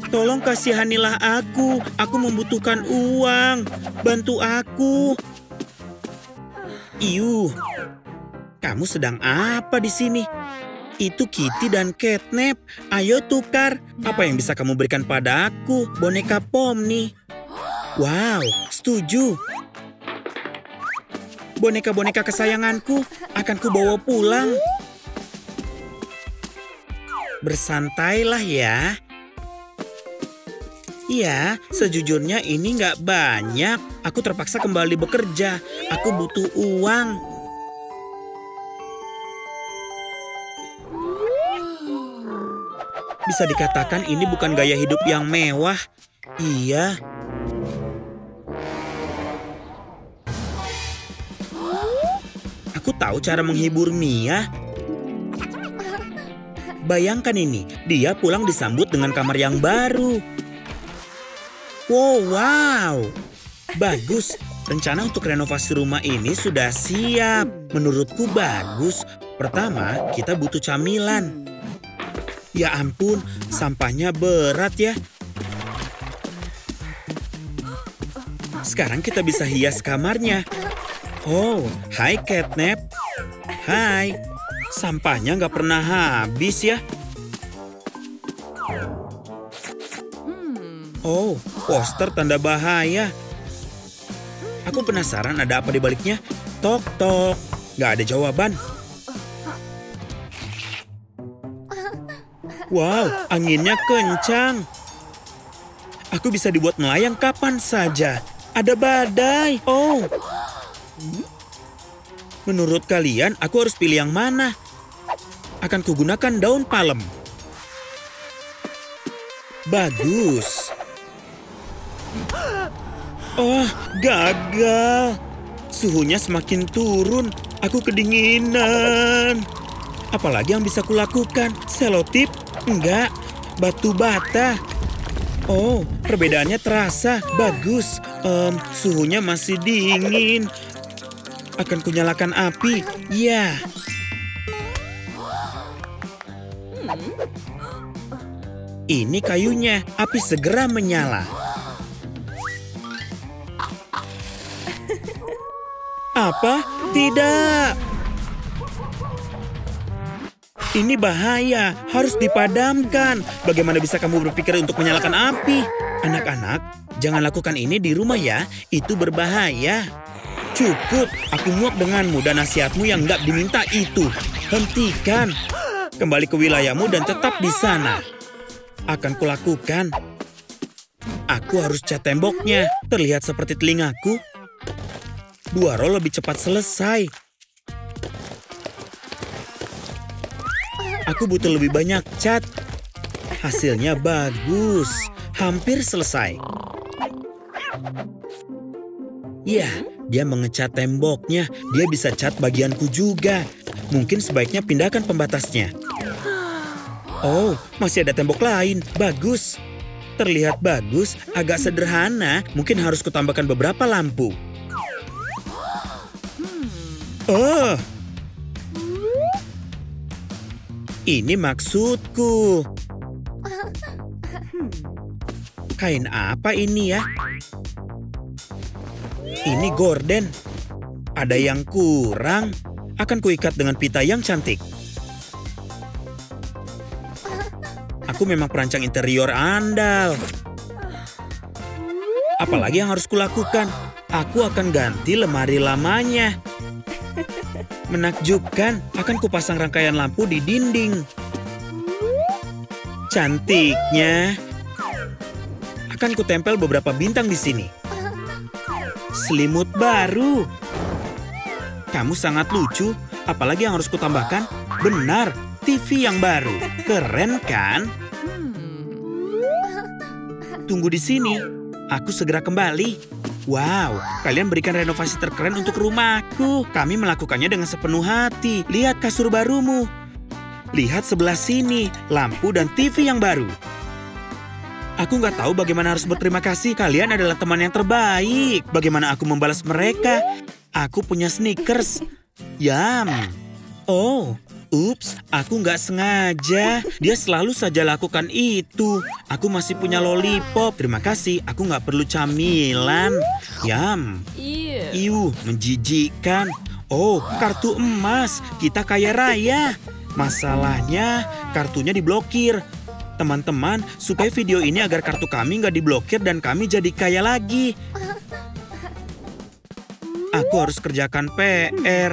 Tolong kasihanilah aku. Aku membutuhkan uang. Bantu aku. Iu. Kamu sedang apa di sini? Itu Kitty dan Catnap. Ayo tukar. Apa yang bisa kamu berikan padaku? Boneka Pomni. Wow, setuju. Boneka-boneka kesayanganku akan kubawa pulang. Bersantailah ya. Iya, sejujurnya ini nggak banyak. Aku terpaksa kembali bekerja. Aku butuh uang. Bisa dikatakan ini bukan gaya hidup yang mewah. Iya. Aku tahu cara menghibur Mia. Bayangkan ini, dia pulang disambut dengan kamar yang baru. Wow. Bagus. Rencana untuk renovasi rumah ini sudah siap. Menurutku bagus. Pertama, kita butuh camilan. Ya ampun, sampahnya berat ya. Sekarang kita bisa hias kamarnya. Oh, hai Catnap. Hai. Sampahnya nggak pernah habis ya. Oh, poster tanda bahaya. Aku penasaran ada apa di baliknya. Tok, tok. Nggak ada jawaban. Wow, anginnya kencang. Aku bisa dibuat melayang kapan saja. Ada badai. Oh. Menurut kalian, aku harus pilih yang mana? Akan kugunakan daun palem. Bagus. Oh, gagal. Suhunya semakin turun. Aku kedinginan. Apalagi yang bisa kulakukan? Selotip? Enggak. Batu bata. Oh, perbedaannya terasa. Bagus. Suhunya masih dingin. Akan kunyalakan api. Ya. Ini kayunya. Api segera menyala. Apa? Tidak. Ini bahaya. Harus dipadamkan. Bagaimana bisa kamu berpikir untuk menyalakan api? Anak-anak, jangan lakukan ini di rumah ya. Itu berbahaya. Cukup. Aku muak denganmu dan nasihatmu yang nggak diminta itu. Hentikan. Kembali ke wilayahmu dan tetap di sana. Akan kulakukan. Aku harus cat temboknya. Terlihat seperti telingaku. 2 roll lebih cepat selesai. Aku butuh lebih banyak cat. Hasilnya bagus. Hampir selesai. Ya, dia mengecat temboknya. Dia bisa cat bagianku juga. Mungkin sebaiknya pindahkan pembatasnya. Oh, masih ada tembok lain. Bagus. Terlihat bagus, agak sederhana. Mungkin harus kutambahkan beberapa lampu. Oh. Ini maksudku. Kain apa ini ya? Ini gorden. Ada yang kurang. Akan kuikat dengan pita yang cantik. Aku memang perancang interior andal. Apalagi yang harus kulakukan? Aku akan ganti lemari lamanya. Menakjubkan, akan kupasang rangkaian lampu di dinding. Cantiknya. Akan kutempel beberapa bintang di sini. Selimut baru. Kamu sangat lucu. Apalagi yang harus kutambahkan? Benar, TV yang baru. Keren kan? Tunggu di sini. Aku segera kembali. Wow, kalian berikan renovasi terkeren untuk rumahku. Kami melakukannya dengan sepenuh hati. Lihat kasur barumu. Lihat sebelah sini, lampu dan TV yang baru. Aku nggak tahu bagaimana harus berterima kasih. Kalian adalah teman yang terbaik. Bagaimana aku membalas mereka? Aku punya Snickers. Yum. Oh, Ups, aku nggak sengaja. Dia selalu saja lakukan itu. Aku masih punya lollipop. Terima kasih, aku nggak perlu camilan. Yam. Iu, menjijikkan. Oh, kartu emas. Kita kaya raya. Masalahnya, kartunya diblokir. Teman-teman, sukai video ini agar kartu kami nggak diblokir dan kami jadi kaya lagi. Aku harus kerjakan PR.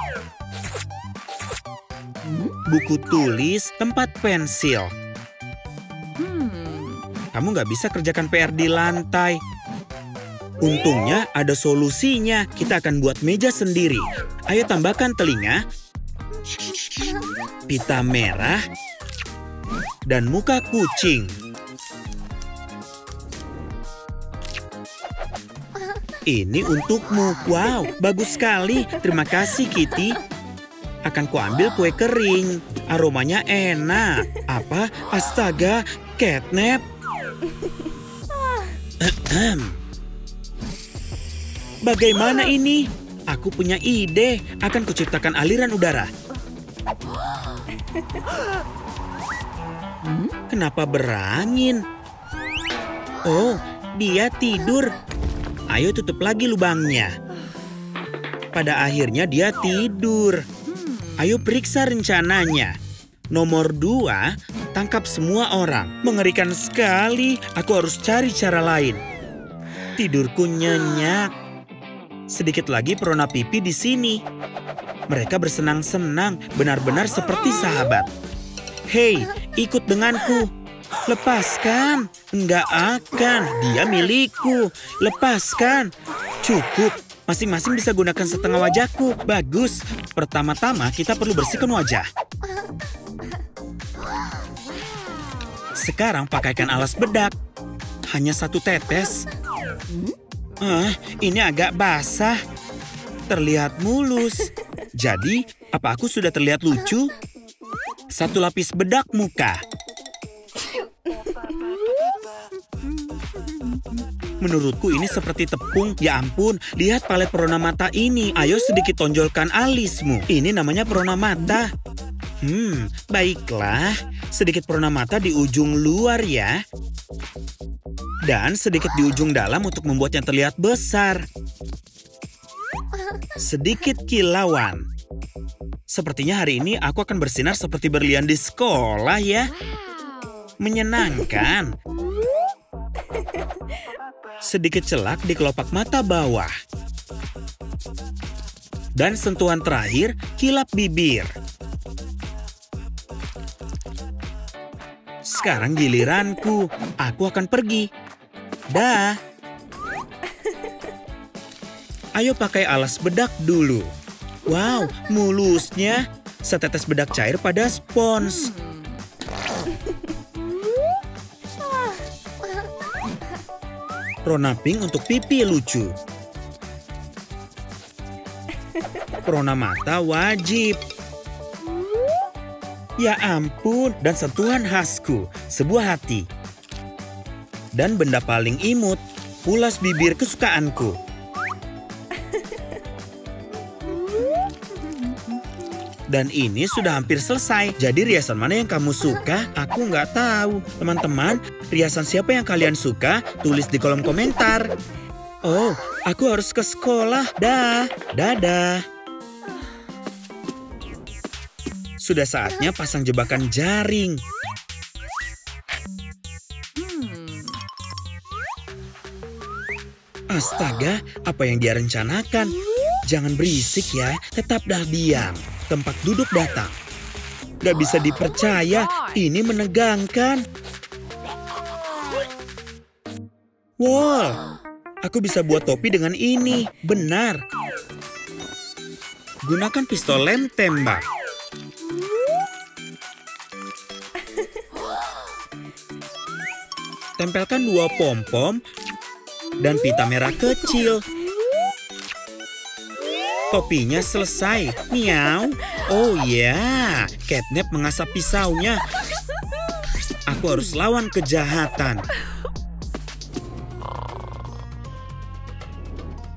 Buku tulis, tempat pensil. Kamu nggak bisa kerjakan PR di lantai. Untungnya ada solusinya. Kita akan buat meja sendiri. Ayo tambahkan telinga, pita merah, dan muka kucing. Ini untukmu. Wow, bagus sekali. Terima kasih, Kitty. Akan kuambil kue kering. Aromanya enak. Apa? Astaga, catnap. Bagaimana ini? Aku punya ide. Akan kuciptakan aliran udara. Kenapa berangin? Oh, dia tidur. Ayo tutup lagi lubangnya. Pada akhirnya dia tidur. Ayo periksa rencananya. Nomor 2, tangkap semua orang. Mengerikan sekali. Aku harus cari cara lain. Tidurku nyenyak. Sedikit lagi Perona Pipi di sini. Mereka bersenang-senang, benar-benar seperti sahabat. Hei, ikut denganku. Lepaskan. Enggak akan. Dia milikku. Lepaskan. Cukup. Masing-masing bisa gunakan setengah wajahku. Bagus. Pertama-tama kita perlu bersihkan wajah. Sekarang pakaikan alas bedak. Hanya 1 tetes. Ini agak basah. Terlihat mulus. Jadi, apa aku sudah terlihat lucu? 1 lapis bedak muka. Menurutku ini seperti tepung. Ya ampun, lihat palet perona mata ini. Ayo sedikit tonjolkan alismu. Ini namanya perona mata. Baiklah. Sedikit perona mata di ujung luar ya. Dan sedikit di ujung dalam untuk membuatnya terlihat besar. Sedikit kilauan. Sepertinya hari ini aku akan bersinar seperti berlian di sekolah ya. Menyenangkan. Sedikit celak di kelopak mata bawah. Dan sentuhan terakhir, kilap bibir. Sekarang giliranku. Aku akan pergi. Dah. Ayo pakai alas bedak dulu. Wow, mulusnya. Setetes bedak cair pada spons. Perona pink untuk pipi lucu. Perona mata wajib. Ya ampun, dan sentuhan khasku, sebuah hati. Dan benda paling imut, ulas bibir kesukaanku. Dan ini sudah hampir selesai. Jadi riasan mana yang kamu suka? Aku nggak tahu. Teman-teman, riasan siapa yang kalian suka? Tulis di kolom komentar. Oh, aku harus ke sekolah. Dah, dadah. Sudah saatnya pasang jebakan jaring. Astaga, apa yang dia rencanakan? Jangan berisik ya, tetaplah diam. Tempat duduk datang. Gak bisa dipercaya, ini menegangkan. Wow, aku bisa buat topi dengan ini, benar. Gunakan pistol lem tembak. Tempelkan 2 pom-pom dan pita merah kecil. Topinya selesai. Miau. Oh ya, Catnap mengasap pisaunya. Aku harus lawan kejahatan.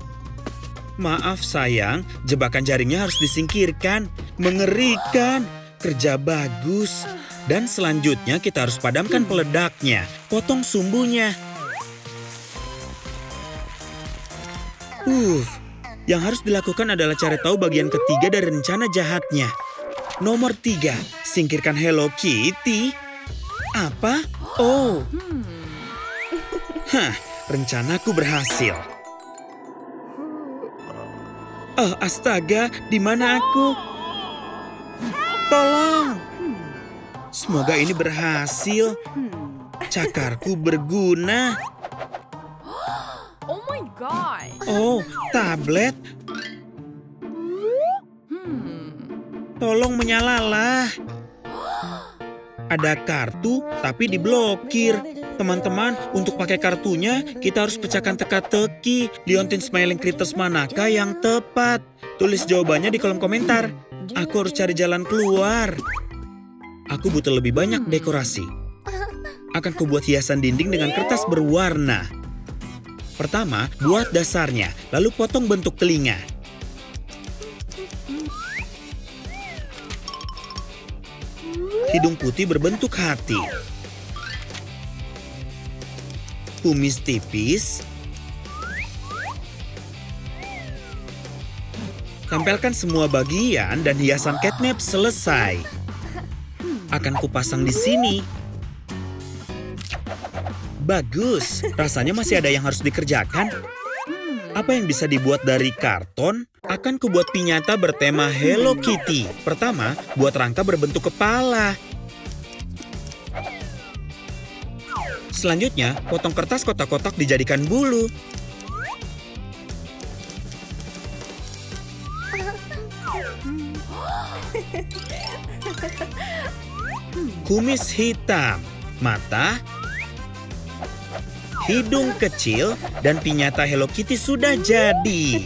Maaf sayang, jebakan jaringnya harus disingkirkan. Mengerikan. Kerja bagus. Dan selanjutnya kita harus padamkan peledaknya. Potong sumbunya. Yang harus dilakukan adalah cari tahu bagian ketiga dari rencana jahatnya. Nomor 3, singkirkan Hello Kitty. Apa? Oh. Rencanaku berhasil. Oh, astaga, di mana aku? Tolong. Semoga ini berhasil. Cakarku berguna. Oh my god. Oh, tablet. Tolong menyalalah. Ada kartu, tapi diblokir. Teman-teman, untuk pakai kartunya, kita harus pecahkan teka-teki. Liontin Smiling Critters manakah yang tepat? Tulis jawabannya di kolom komentar. Aku harus cari jalan keluar. Aku butuh lebih banyak dekorasi. Akan kubuat hiasan dinding dengan kertas berwarna. Pertama, buat dasarnya, lalu potong bentuk telinga. Hidung putih berbentuk hati. Kumis tipis. Tempelkan semua bagian dan hiasan catnap selesai. Akan kupasang di sini. Bagus, rasanya masih ada yang harus dikerjakan. Apa yang bisa dibuat dari karton? Akan kubuat piñata bertema Hello Kitty. Pertama, buat rangka berbentuk kepala. Selanjutnya, potong kertas kotak-kotak dijadikan bulu. Kumis hitam, mata, hidung kecil, dan piñata Hello Kitty sudah jadi.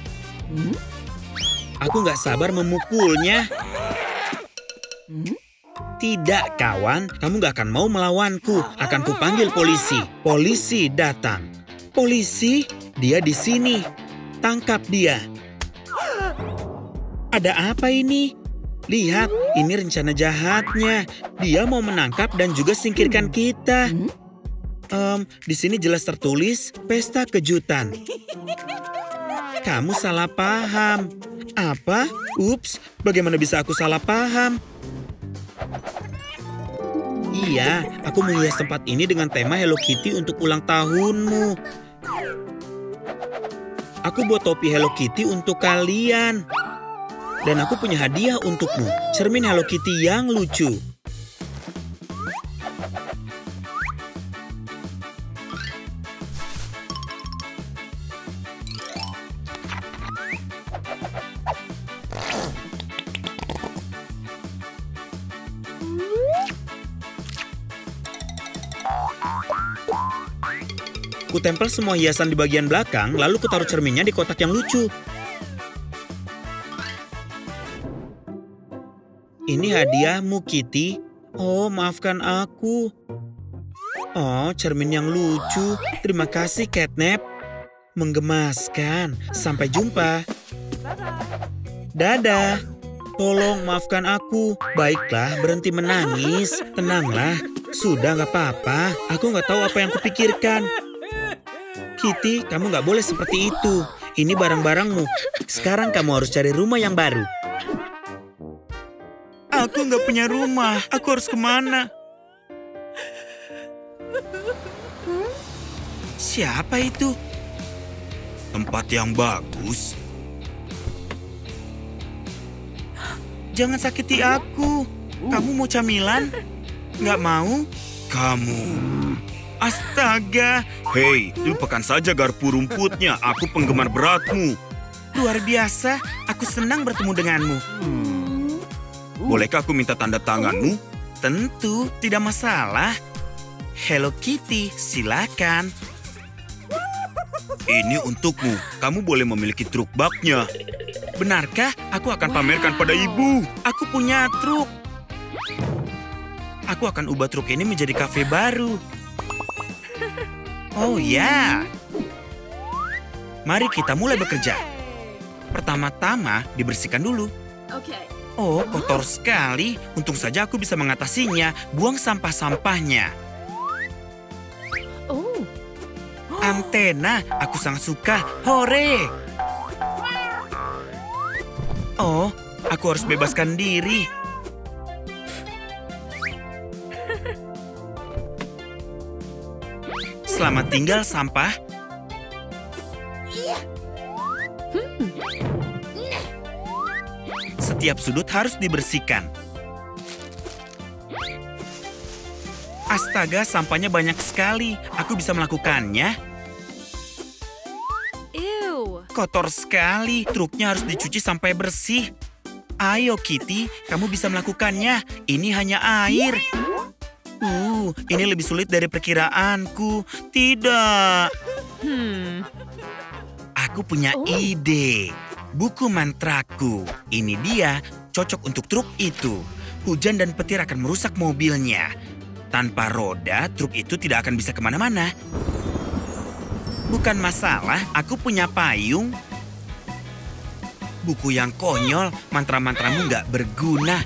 Aku nggak sabar memukulnya. Tidak, kawan. Kamu nggak akan mau melawanku. Akan kupanggil polisi. Polisi datang. Polisi, dia di sini. Tangkap dia. Ada apa ini? Lihat, ini rencana jahatnya. Dia mau menangkap dan juga singkirkan kita. Di sini jelas tertulis pesta kejutan. Kamu salah paham. Apa? Ups, bagaimana bisa aku salah paham? Iya, aku menghias tempat ini dengan tema Hello Kitty untuk ulang tahunmu. Aku buat topi Hello Kitty untuk kalian. Dan aku punya hadiah untukmu, cermin Hello Kitty yang lucu. Kutempel semua hiasan di bagian belakang, lalu kutaruh cerminnya di kotak yang lucu. Ini hadiahmu, Kitty. Oh, maafkan aku. Oh, cermin yang lucu. Terima kasih, Catnap. Menggemaskan. Sampai jumpa. Dadah. Tolong maafkan aku. Baiklah, berhenti menangis. Tenanglah. Sudah, nggak apa-apa. Aku nggak tahu apa yang kupikirkan. Kitty, kamu nggak boleh seperti itu. Ini barang-barangmu. Sekarang kamu harus cari rumah yang baru. Aku nggak punya rumah. Aku harus kemana? Siapa itu? Tempat yang bagus. Jangan sakiti aku. Kamu mau camilan? Nggak mau? Kamu. Astaga. Hei, lupakan saja garpu rumputnya. Aku penggemar beratmu. Luar biasa. Aku senang bertemu denganmu. Bolehkah aku minta tanda tanganmu? Tentu, tidak masalah. Hello Kitty, silakan. Ini untukmu. Kamu boleh memiliki truk baknya. Benarkah? Aku akan pamerkan pada ibu. Aku punya truk. Aku akan ubah truk ini menjadi kafe baru. Oh ya. Mari kita mulai bekerja. Pertama-tama dibersihkan dulu. Okay. Oh, kotor sekali. Untung saja aku bisa mengatasinya. Buang sampah-sampahnya. Oh. Antena, aku sangat suka. Hore! Oh, aku harus bebaskan diri. Selamat tinggal, sampah. Setiap sudut harus dibersihkan. Astaga, sampahnya banyak sekali. Aku bisa melakukannya. Ew. Kotor sekali. Truknya harus dicuci sampai bersih. Ayo, Kitty. Kamu bisa melakukannya. Ini hanya air. Ini lebih sulit dari perkiraanku. Tidak. Aku punya ide. Buku mantraku. Ini dia, cocok untuk truk itu. Hujan dan petir akan merusak mobilnya. Tanpa roda, truk itu tidak akan bisa kemana-mana. Bukan masalah, aku punya payung. Buku yang konyol, mantra-mantramu nggak berguna.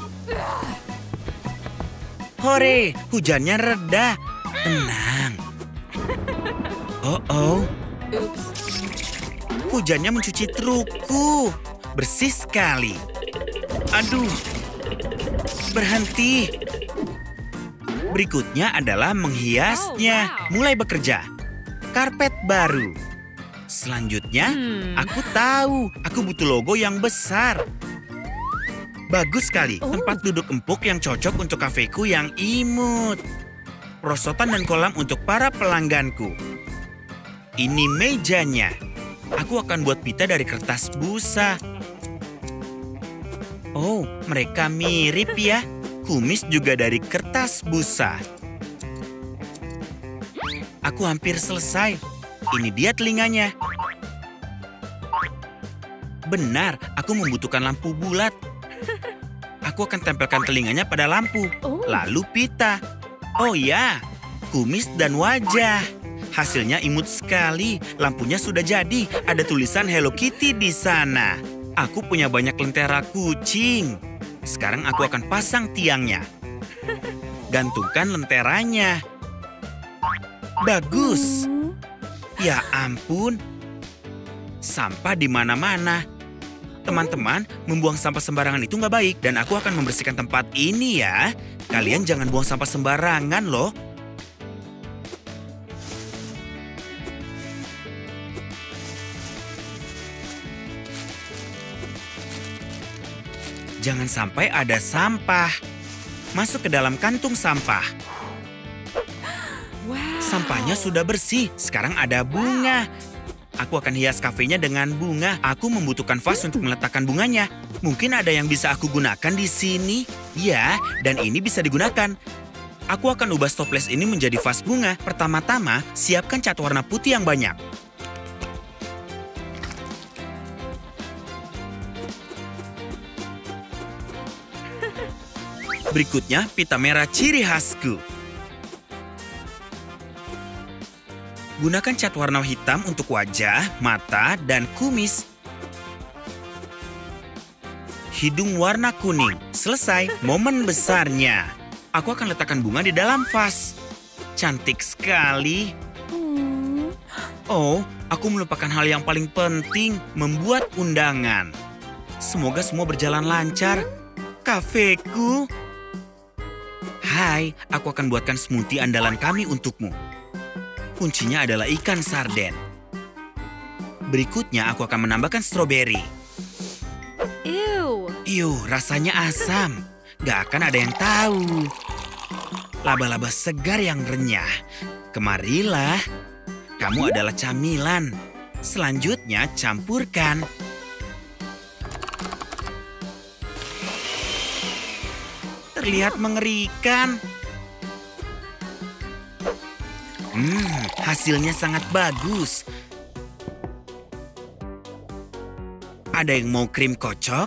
Hore, hujannya reda. Tenang. Oh. Oops. Hujannya mencuci trukku. Bersih sekali. Aduh. Berhenti. Berikutnya adalah menghiasnya. Oh, wow. Mulai bekerja. Karpet baru. Selanjutnya, aku tahu. Aku butuh logo yang besar. Bagus sekali. Tempat duduk empuk yang cocok untuk kafeku yang imut. Perosotan dan kolam untuk para pelangganku. Ini mejanya. Aku akan buat pita dari kertas busa. Oh, mereka mirip ya. Kumis juga dari kertas busa. Aku hampir selesai. Ini dia telinganya. Benar, aku membutuhkan lampu bulat. Aku akan tempelkan telinganya pada lampu. Lalu pita. Oh ya, kumis dan wajah. Hasilnya imut sekali. Lampunya sudah jadi. Ada tulisan Hello Kitty di sana. Aku punya banyak lentera kucing. Sekarang aku akan pasang tiangnya. Gantungkan lenteranya. Bagus. Ya ampun. Sampah di mana-mana. Teman-teman, membuang sampah sembarangan itu nggak baik. Dan aku akan membersihkan tempat ini ya. Kalian jangan buang sampah sembarangan loh. Jangan sampai ada sampah. Masuk ke dalam kantung sampah. Wow. Sampahnya sudah bersih. Sekarang ada bunga. Aku akan hias kafenya dengan bunga. Aku membutuhkan vas untuk meletakkan bunganya. Mungkin ada yang bisa aku gunakan di sini. Ya, dan ini bisa digunakan. Aku akan ubah stoples ini menjadi vas bunga. Pertama-tama, siapkan cat warna putih yang banyak. Berikutnya, pita merah ciri khasku. Gunakan cat warna hitam untuk wajah, mata, dan kumis. Hidung warna kuning. Selesai, momen besarnya. Aku akan letakkan bunga di dalam vas. Cantik sekali. Oh, aku melupakan hal yang paling penting, membuat undangan. Semoga semua berjalan lancar. Kafeku. Hai, aku akan buatkan smoothie andalan kami untukmu. Kuncinya adalah ikan sarden. Berikutnya aku akan menambahkan stroberi. Ew. Rasanya asam. Gak akan ada yang tahu. Laba-laba segar yang renyah. Kemarilah. Kamu adalah camilan. Selanjutnya campurkan. Terlihat mengerikan. Hasilnya sangat bagus. Ada yang mau krim kocok?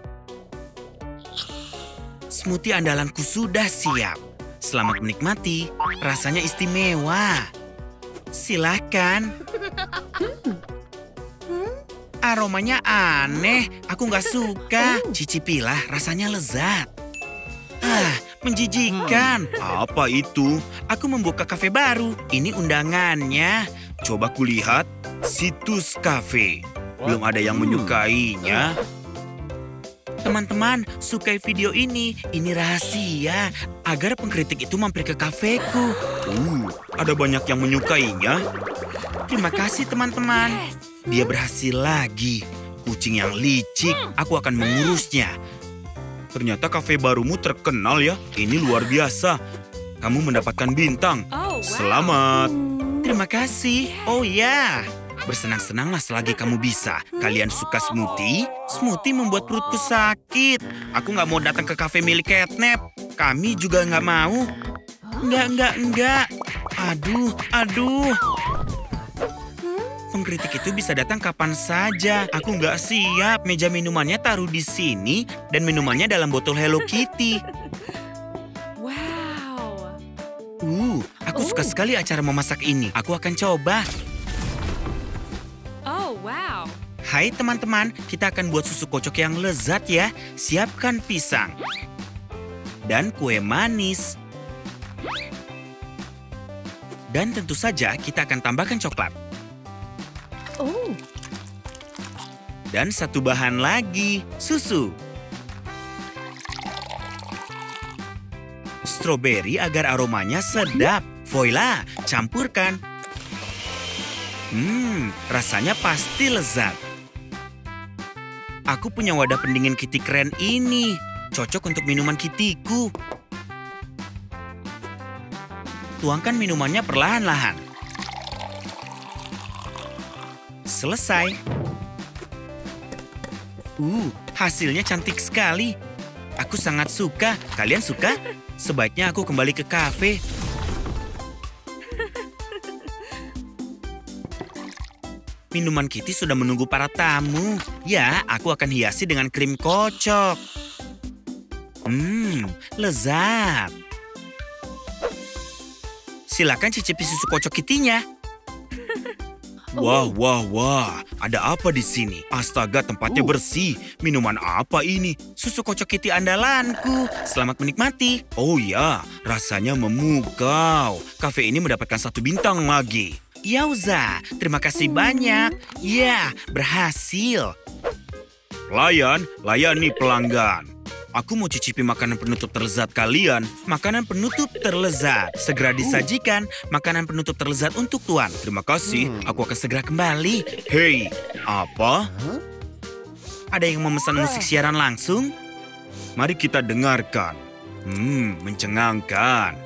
Smoothie andalanku sudah siap. Selamat menikmati. Rasanya istimewa. Silakan. Aromanya aneh, aku nggak suka. Cicipilah, rasanya lezat. Menjijikan. Apa itu? Aku membuka kafe baru. Ini undangannya. Coba kulihat. Situs kafe. Belum ada yang menyukainya. Teman-teman, sukai video ini. Ini rahasia. Agar pengkritik itu mampir ke kafeku. Ada banyak yang menyukainya. Terima kasih teman-teman. Dia berhasil lagi. Kucing yang licik, aku akan mengurusnya. Ternyata kafe barumu terkenal ya. Ini luar biasa. Kamu mendapatkan bintang. Oh, wow. Selamat. Terima kasih. Oh ya. Bersenang-senanglah selagi kamu bisa. Kalian suka smoothie? Smoothie membuat perutku sakit. Aku nggak mau datang ke kafe milik Catnap. Kami juga nggak mau. Enggak. Aduh. Pengkritik itu bisa datang kapan saja. Aku nggak siap. Meja minumannya taruh di sini dan minumannya dalam botol Hello Kitty. Wow. Aku suka sekali acara memasak ini. Aku akan coba. Oh, wow. Hai teman-teman, kita akan buat susu kocok yang lezat ya. Siapkan pisang. Dan kue manis. Dan tentu saja kita akan tambahkan coklat. Oh. Dan satu bahan lagi, susu. Stroberi agar aromanya sedap. Voila, campurkan. Rasanya pasti lezat. Aku punya wadah pendingin Kitty keren ini. Cocok untuk minuman Kittyku. Tuangkan minumannya perlahan-lahan. Selesai. Hasilnya cantik sekali. Aku sangat suka. Kalian suka? Sebaiknya aku kembali ke kafe. Minuman Kitty sudah menunggu para tamu. Ya, aku akan hiasi dengan krim kocok. Lezat. Silakan cicipi susu kocok Kitty-nya. Wah. Ada apa di sini? Astaga, tempatnya bersih. Minuman apa ini? Susu kocok Kitty andalanku. Selamat menikmati. Oh ya, rasanya memukau. Kafe ini mendapatkan 1 bintang lagi. Yauza, terima kasih banyak. Ya, berhasil. Layani pelanggan. Aku mau cicipi makanan penutup terlezat kalian. Makanan penutup terlezat. Segera disajikan makanan penutup terlezat untuk Tuan. Terima kasih, aku akan segera kembali. Hei, apa? Ada yang memesan musik siaran langsung? Mari kita dengarkan. Mencengangkan.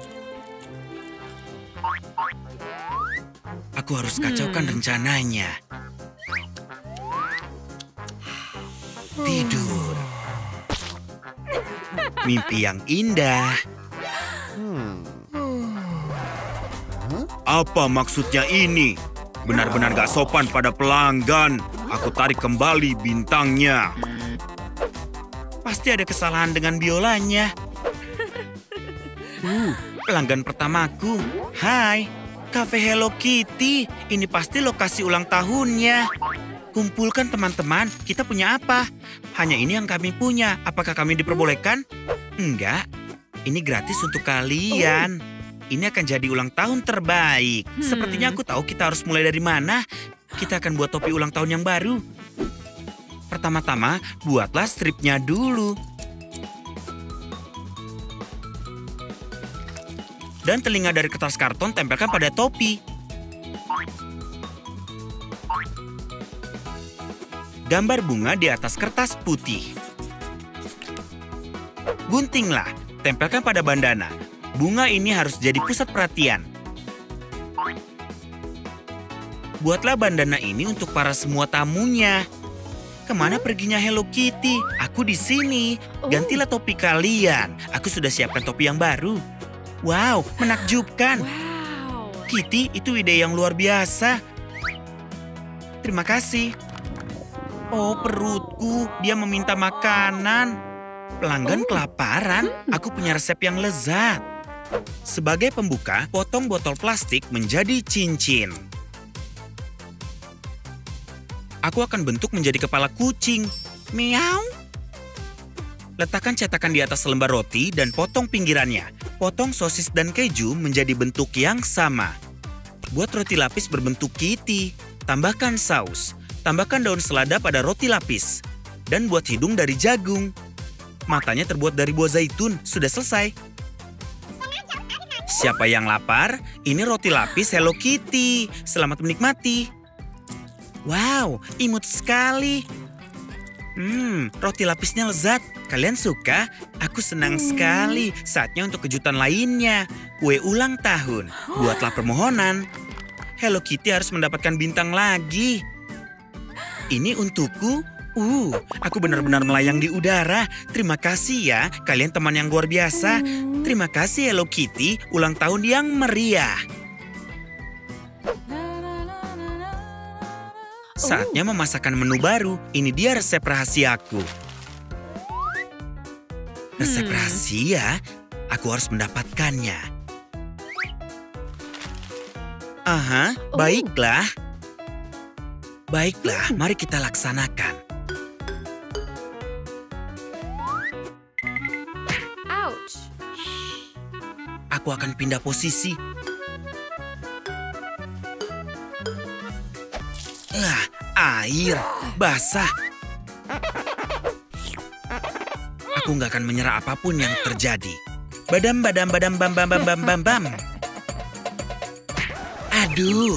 Aku harus kacaukan rencananya. Tidur. Mimpi yang indah. Apa maksudnya ini? Benar-benar gak sopan pada pelanggan. Aku tarik kembali bintangnya. Pasti ada kesalahan dengan biolanya. Pelanggan pertamaku. Hai, Cafe Hello Kitty. Ini pasti lokasi ulang tahunnya. Kumpulkan teman-teman, kita punya apa? Hanya ini yang kami punya. Apakah kami diperbolehkan? Enggak, ini gratis untuk kalian. Ini akan jadi ulang tahun terbaik. Sepertinya aku tahu kita harus mulai dari mana. Kita akan buat topi ulang tahun yang baru. Pertama-tama, buatlah stripnya dulu. Dan telinga dari kertas karton tempelkan pada topi. Gambar bunga di atas kertas putih. Guntinglah, tempelkan pada bandana. Bunga ini harus jadi pusat perhatian. Buatlah bandana ini untuk para semua tamunya. Kemana perginya Hello Kitty? Aku di sini. Gantilah topi kalian. Aku sudah siapkan topi yang baru. Wow, menakjubkan. Wow. Kitty, itu ide yang luar biasa. Terima kasih. Oh, perutku. Dia meminta makanan. Pelanggan kelaparan. Aku punya resep yang lezat. Sebagai pembuka, potong botol plastik menjadi cincin. Aku akan bentuk menjadi kepala kucing. Meow. Letakkan cetakan di atas lembar roti dan potong pinggirannya. Potong sosis dan keju menjadi bentuk yang sama. Buat roti lapis berbentuk kitty. Tambahkan saus. Tambahkan daun selada pada roti lapis. Dan buat hidung dari jagung. Matanya terbuat dari buah zaitun. Sudah selesai. Siapa yang lapar? Ini roti lapis Hello Kitty. Selamat menikmati. Wow, imut sekali. Roti lapisnya lezat. Kalian suka? Aku senang sekali. Saatnya untuk kejutan lainnya. Kue ulang tahun. Buatlah permohonan. Hello Kitty harus mendapatkan bintang lagi. Ini untukku. Aku benar-benar melayang di udara. Terima kasih ya, kalian teman yang luar biasa. Terima kasih Hello Kitty, ulang tahun yang meriah. Saatnya memasakkan menu baru. Ini dia resep rahasiaku. Resep rahasia? Aku harus mendapatkannya. Aha, baiklah. Baiklah, mari kita laksanakan. Ouch. Aku akan pindah posisi. Air, basah. Aku nggak akan menyerah apapun yang terjadi. Badam, badam, badam, bam, bam, bam, bam, bam, bam. Aduh.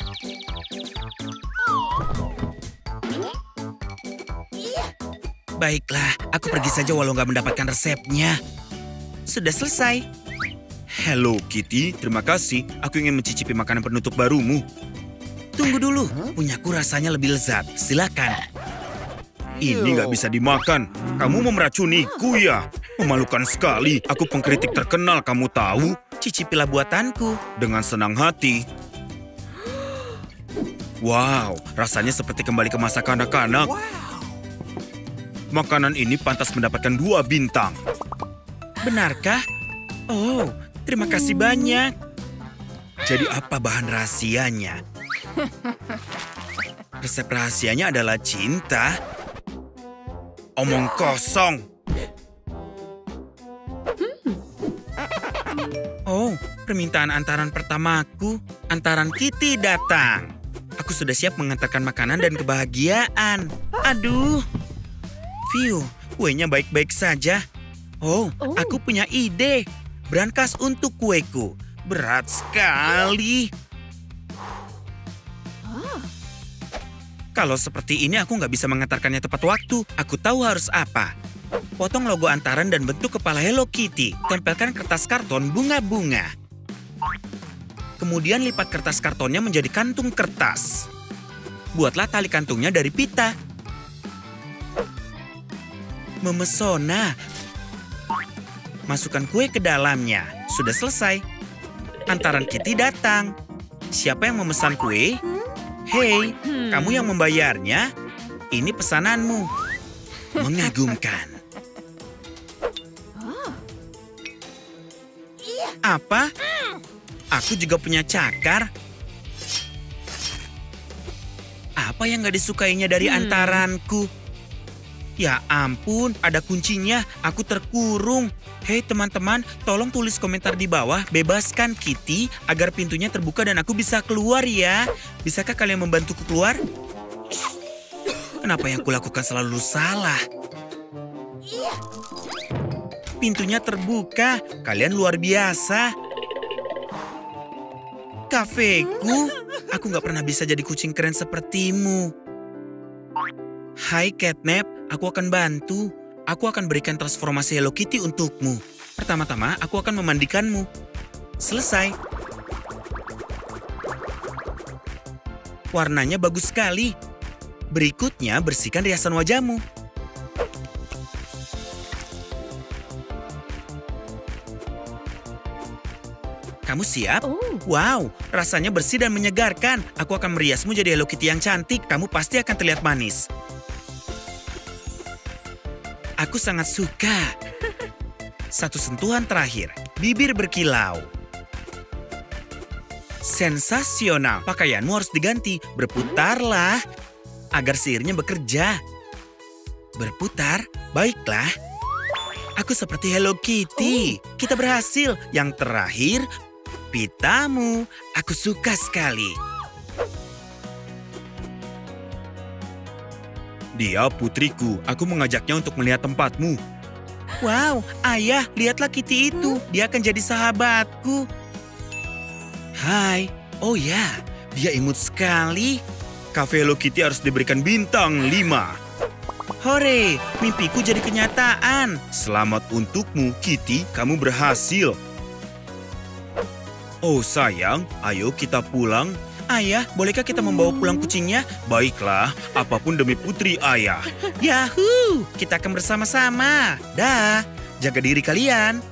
Baiklah, aku pergi saja walau nggak mendapatkan resepnya. Sudah selesai. Hello Kitty, terima kasih. Aku ingin mencicipi makanan penutup barumu. Tunggu dulu, punyaku rasanya lebih lezat. Silakan. Ini nggak bisa dimakan. Kamu mau meracuniku ya? Memalukan sekali. Aku pengkritik terkenal, kamu tahu? Cicipilah buatanku. Dengan senang hati. Wow, rasanya seperti kembali ke masa kanak-kanak. Makanan ini pantas mendapatkan 2 bintang. Benarkah? Oh, terima kasih banyak. Jadi apa bahan rahasianya? Resep rahasianya adalah cinta. Omong kosong. Oh, permintaan antaran pertamaku. Antaran Kitty datang. Aku sudah siap mengantarkan makanan dan kebahagiaan. Aduh. Phew, kuenya baik-baik saja. Oh, aku punya ide. Brankas untuk kueku. Berat sekali. Kalau seperti ini aku nggak bisa mengantarkannya tepat waktu. Aku tahu harus apa. Potong logo antaran dan bentuk kepala Hello Kitty. Tempelkan kertas karton bunga-bunga. Kemudian lipat kertas kartonnya menjadi kantung kertas. Buatlah tali kantungnya dari pita. Memesona. Masukkan kue ke dalamnya. Sudah selesai. Antaran Kitty datang. Siapa yang memesan kue? Hei, kamu yang membayarnya? Ini pesananmu. Mengagumkan. Apa? Aku juga punya cakar. Apa yang gak disukainya dari antaranku? Ya ampun, ada kuncinya. Aku terkurung. Hei teman-teman, tolong tulis komentar di bawah. Bebaskan Kitty agar pintunya terbuka dan aku bisa keluar ya. Bisakah kalian membantuku keluar? Kenapa yang kulakukan selalu salah? Pintunya terbuka. Kalian luar biasa. Kafeku? Aku gak pernah bisa jadi kucing keren sepertimu. Hai Catnap, aku akan bantu. Aku akan berikan transformasi Hello Kitty untukmu. Pertama-tama, aku akan memandikanmu. Selesai. Warnanya bagus sekali. Berikutnya, bersihkan riasan wajahmu. Kamu siap? Wow, rasanya bersih dan menyegarkan. Aku akan meriasmu jadi Hello Kitty yang cantik. Kamu pasti akan terlihat manis. Aku sangat suka. Satu sentuhan terakhir, bibir berkilau. Sensasional, pakaianmu harus diganti. Berputarlah. agar sihirnya bekerja. Berputar, baiklah. Aku seperti Hello Kitty. Kita berhasil. Yang terakhir, pitamu. Aku suka sekali. Dia putriku. Aku mengajaknya untuk melihat tempatmu. Wow, ayah, lihatlah Kitty itu. Dia akan jadi sahabatku. Hai. Oh ya, dia imut sekali. Cafe Hello Kitty harus diberikan bintang 5. Hore, mimpiku jadi kenyataan. Selamat untukmu, Kitty. Kamu berhasil. Oh sayang, ayo kita pulang. Ayah, bolehkah kita membawa pulang kucingnya? Baiklah, apapun demi putri ayah. Yahoo, kita akan bersama-sama. Dah, jaga diri kalian.